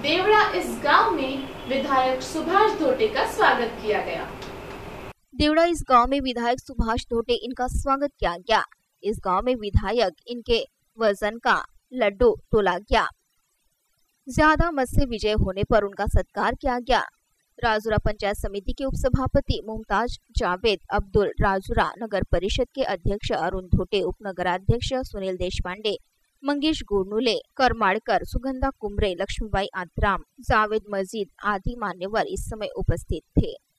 देवड़ा इस गांव में विधायक सुभाष धोटे का स्वागत किया गया। देवड़ा इस गांव में विधायक सुभाष धोटे इनका स्वागत किया गया। इस गांव में विधायक इनके वजन का लड्डू तोला गया। ज्यादा मत से विजय होने पर उनका सत्कार किया गया। राजुरा पंचायत समिति के उपसभापति मुमताज जावेद अब्दुल, राजुरा नगर परिषद के अध्यक्ष अरुण धोटे, उप नगराध्यक्ष सुनील देशपांडे, मंगेश गोरनुले, करमाड़कर, सुगंधा कुमरे, लक्ष्मीबाई आत्राम, जावेद मजीद आदि मान्यवर इस समय उपस्थित थे।